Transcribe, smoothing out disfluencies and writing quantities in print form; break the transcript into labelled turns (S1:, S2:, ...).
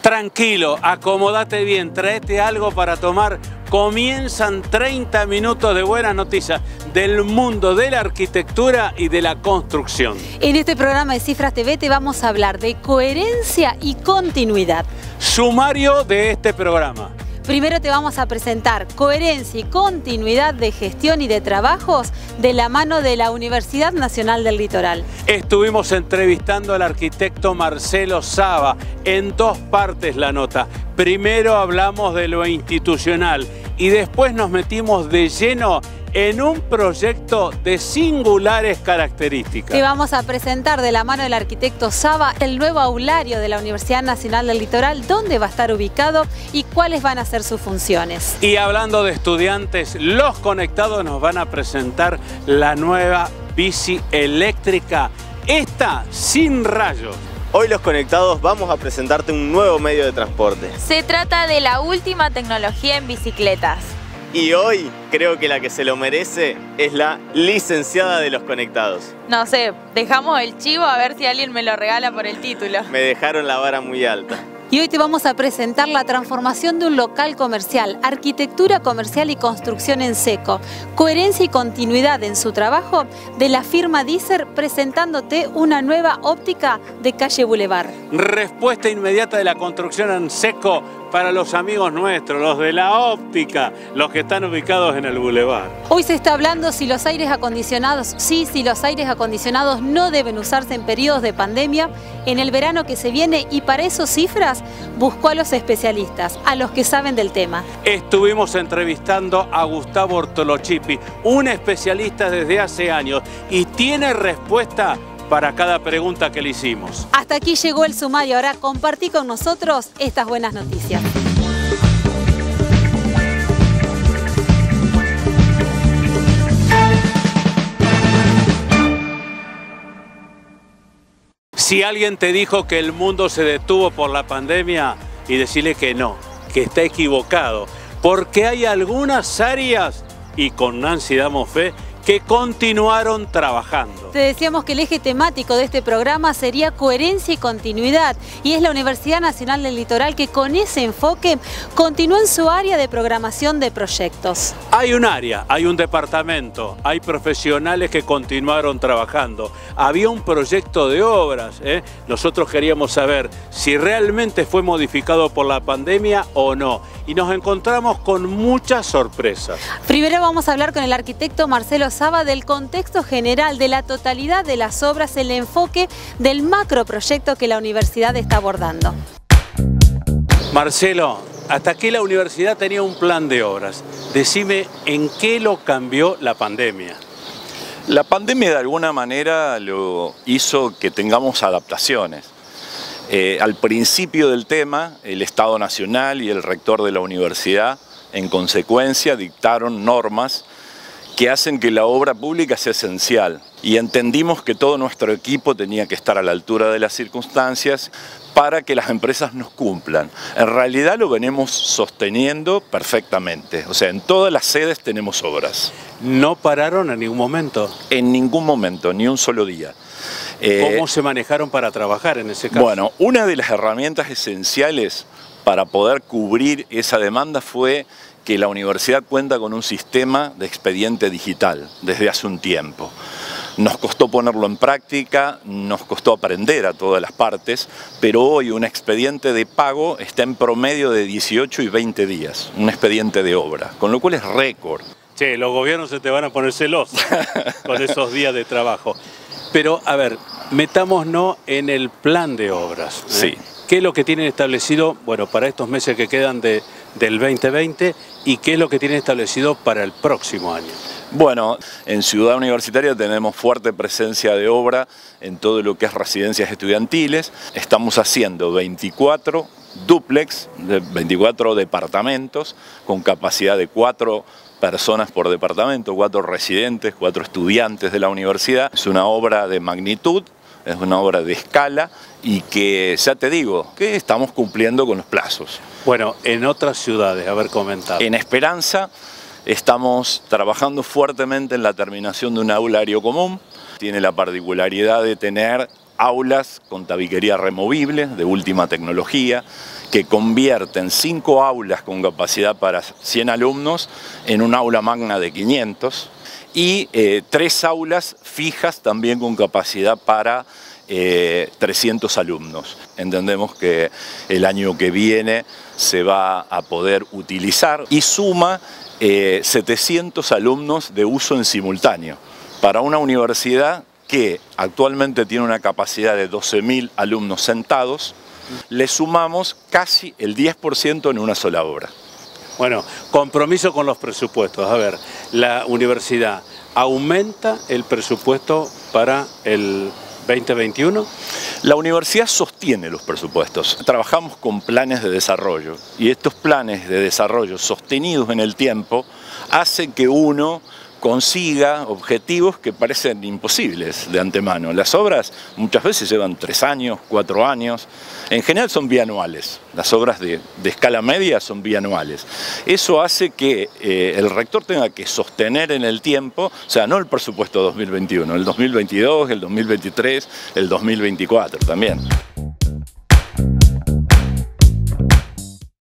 S1: Tranquilo, acomódate bien, tráete algo para tomar. Comienzan 30 minutos de buenas noticias del mundo de la arquitectura y de la construcción.
S2: En este programa de Cifras TV te vamos a hablar de coherencia y continuidad.
S1: Sumario de este programa.
S2: Primero te vamos a presentar coherencia y continuidad de gestión y de trabajos de la mano de la Universidad Nacional del Litoral.
S1: Estuvimos entrevistando al arquitecto Marcelo Saba, en dos partes la nota. Primero hablamos de lo institucional y después nos metimos de lleno en un proyecto de singulares características.
S2: Te vamos a presentar de la mano del arquitecto Saba el nuevo aulario de la Universidad Nacional del Litoral, dónde va a estar ubicado y cuáles van a ser sus funciones.
S1: Y hablando de estudiantes, los conectados nos van a presentar la nueva bici eléctrica, esta sin rayos.
S3: Hoy los conectados vamos a presentarte un nuevo medio de transporte.
S4: Se trata de la última tecnología en bicicletas.
S3: Y hoy creo que la que se lo merece es la licenciada de los conectados.
S4: No sé, dejamos el chivo a ver si alguien me lo regala por el título.
S3: Me dejaron la vara muy alta.
S2: Y hoy te vamos a presentar la transformación de un local comercial, arquitectura comercial y construcción en seco, coherencia y continuidad en su trabajo de la firma Deezer, presentándote una nueva óptica de calle Boulevard.
S1: Respuesta inmediata de la construcción en seco para los amigos nuestros, los de la óptica, los que están ubicados en el Boulevard.
S2: Hoy se está hablando si los aires acondicionados sí, si los aires acondicionados no deben usarse en periodos de pandemia, en el verano que se viene, y para esos cifras buscó a los especialistas, a los que saben del tema.
S1: Estuvimos entrevistando a Gustavo Ortolocchipi, un especialista desde hace años, y tiene respuesta para cada pregunta que le hicimos.
S2: Hasta aquí llegó el sumario. Ahora compartí con nosotros estas buenas noticias.
S1: Si alguien te dijo que el mundo se detuvo por la pandemia, y decirle que no, que está equivocado, porque hay algunas áreas, y con Nancy damos fe, que continuaron trabajando.
S2: Te decíamos que el eje temático de este programa sería coherencia y continuidad, y es la Universidad Nacional del Litoral que con ese enfoque continúa en su área de programación de proyectos.
S1: Hay un área, hay un departamento, hay profesionales que continuaron trabajando. Había un proyecto de obras, Nosotros queríamos saber si realmente fue modificado por la pandemia o no, y nos encontramos con muchas sorpresas.
S2: Primero vamos a hablar con el arquitecto Marcelo Saba del contexto general, de la totalidad de las obras, el enfoque del macroproyecto que la universidad está abordando.
S1: Marcelo, hasta aquí la universidad tenía un plan de obras. Decime, ¿en qué lo cambió la pandemia?
S5: La pandemia de alguna manera lo hizo que tengamos adaptaciones. Al principio del tema, el Estado Nacional y el rector de la universidad, en consecuencia, dictaron normas que hacen que la obra pública sea esencial, y entendimos que todo nuestro equipo tenía que estar a la altura de las circunstancias para que las empresas nos cumplan. En realidad lo venimos sosteniendo perfectamente, o sea, en todas las sedes tenemos obras.
S1: ¿No pararon en ningún momento?
S5: En ningún momento, ni un solo día.
S1: ¿Cómo se manejaron para trabajar en ese caso?
S5: Bueno, una de las herramientas esenciales para poder cubrir esa demanda fue que la universidad cuenta con un sistema de expediente digital desde hace un tiempo. Nos costó ponerlo en práctica, nos costó aprender a todas las partes, pero hoy un expediente de pago está en promedio de 18 y 20 días, un expediente de obra, con lo cual es récord.
S1: Che, los gobiernos se te van a poner celosos con esos días de trabajo. Pero, a ver, metámonos en el plan de obras.
S5: Sí.
S1: ¿Qué es lo que tienen establecido, bueno, para estos meses que quedan del 2020, y qué es lo que tienen establecido para el próximo año?
S5: Bueno, en Ciudad Universitaria tenemos fuerte presencia de obra en todo lo que es residencias estudiantiles. Estamos haciendo 24 dúplex, 24 departamentos con capacidad de 4 personas por departamento, 4 residentes, 4 estudiantes de la universidad. Es una obra de magnitud, es una obra de escala y que, ya te digo, que estamos cumpliendo con los plazos.
S1: Bueno, en otras ciudades, haber comentado.
S5: En Esperanza estamos trabajando fuertemente en la terminación de un aulario común. Tiene la particularidad de tener aulas con tabiquería removible de última tecnología, que convierten 5 aulas con capacidad para 100 alumnos en un aula magna de 500 y 3 aulas fijas también con capacidad para 300 alumnos. Entendemos que el año que viene se va a poder utilizar y suma 700 alumnos de uso en simultáneo para una universidad que actualmente tiene una capacidad de 12.000 alumnos sentados. Le sumamos casi el 10% en una sola obra.
S1: Bueno, compromiso con los presupuestos. A ver, la universidad aumenta el presupuesto para el 2021.
S5: La universidad sostiene los presupuestos. Trabajamos con planes de desarrollo y estos planes de desarrollo sostenidos en el tiempo hacen que uno consiga objetivos que parecen imposibles de antemano. Las obras muchas veces llevan 3 años, 4 años, en general son bianuales. Las obras de escala media son bianuales. Eso hace que el rector tenga que sostener en el tiempo, o sea, no el presupuesto 2021, el 2022, el 2023, el 2024 también.